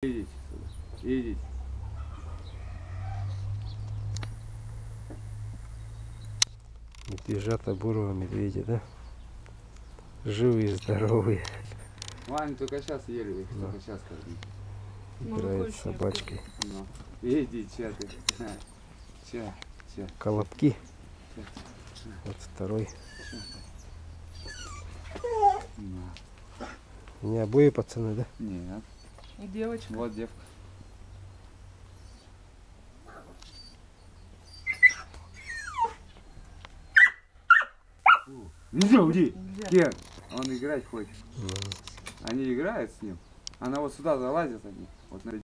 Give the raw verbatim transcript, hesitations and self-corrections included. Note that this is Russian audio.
Идите сюда. Идите. Медвежата бурого медведя, да? Живые, здоровые. Ваня только сейчас ели, их Да. только сейчас кормили. Играет с собачкой. Ну. Иди, че ты? Че? Че? Колобки. Че? Вот второй. На. Не обои пацаны, да? Нет. И девочка. Вот девка. Нельзя, уйди! Нельзя. Кен, он играть хочет. Ну. Они играют с ним. Она вот сюда залазит, они. Вот на